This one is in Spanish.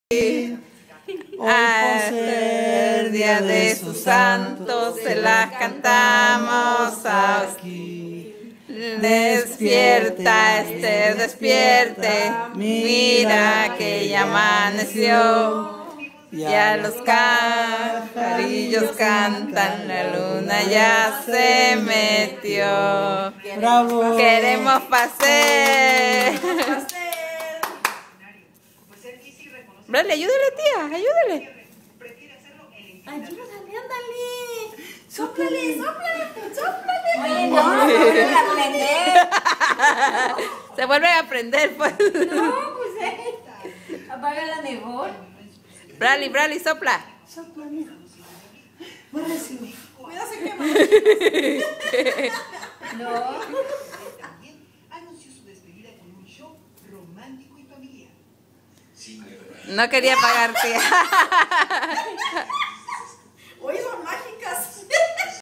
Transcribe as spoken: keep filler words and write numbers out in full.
Hoy por ser día de sus santos, se las cantamos aquí. Despierta, este, despierte, mira que ya amaneció. Ya los pajarillos cantan, la luna ya se metió. ¡Bravo! Queremos pasar. Dale, ayúdale, tía, ayúdale. Ayúdale, ándale. Sóplale, sóplale, sóplale. Oye, no, no vuelven a aprender. Se vuelven a aprender, pues. No, pues eh. Apágala mejor. Brali, Brali, sopla. Sopla, mira. Buenísimo. Cuidado, se quema. No. Anunció su despedida con un show romántico y familiar. No quería pagar, tía.